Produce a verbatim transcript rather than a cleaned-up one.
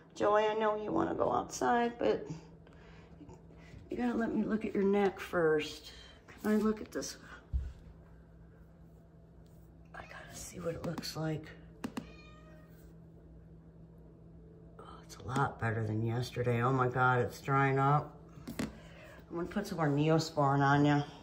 Joey, I know you want to go outside, but you gotta let me look at your neck first. Can I look at this? I gotta see what it looks like. Oh, it's a lot better than yesterday. Oh my God, it's drying up. I'm gonna put some more Neosporin on you.